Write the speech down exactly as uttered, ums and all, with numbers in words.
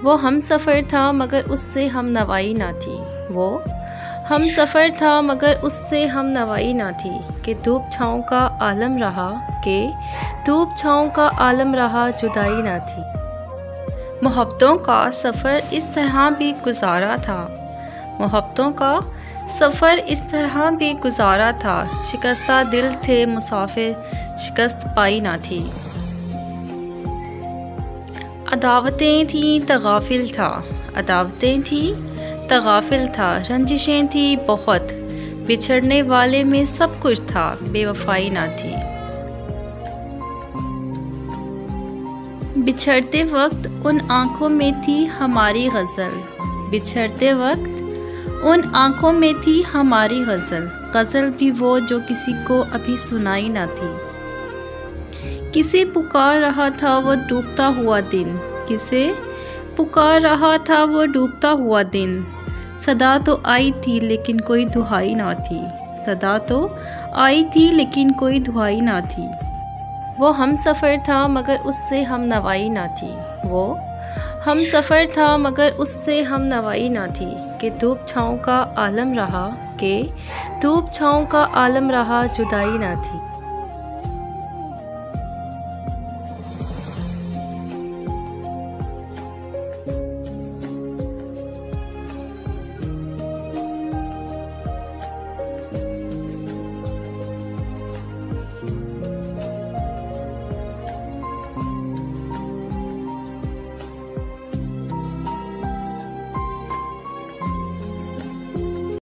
वो हम सफ़र था मगर उससे हम नवाई ना थी। वो हम सफ़र था मगर उससे हम नवाई ना थी। कि धूप छाँव का आलम रहा, कि धूप छाँव का आलम रहा, जुदाई ना थी। मोहब्बतों का सफ़र इस तरह भी गुजारा था, मोहब्बतों का सफ़र इस तरह भी गुजारा था। शिकस्ता दिल थे मुसाफिर, शिकस्त पाई ना थी। अदावतें थीं तगाफिल था, अदावतें थीं तगाफिल था। रंजिशें थी बहुत, बिछड़ने वाले में सब कुछ था, बेवफाई ना थी। बिछड़ते वक्त उन आँखों में थी हमारी गज़ल, बिछड़ते वक्त उन आँखों में थी हमारी गज़ल। गज़ल भी वो जो किसी को अभी सुनाई ना थी। किसे पुकार रहा था वो डूबता हुआ दिन, किसे पुकार रहा था वो डूबता हुआ दिन। सदा तो आई थी लेकिन कोई दुहाई ना थी, सदा तो आई थी लेकिन कोई दुहाई ना थी। वो हम सफ़र था मगर उससे हम नवाई ना थी। वो हम सफ़र था मगर उससे हम नवाई ना थी। कि धूप छाँव का आलम रहा, कि धूप छाँव का आलम रहा, जुदाई ना थी।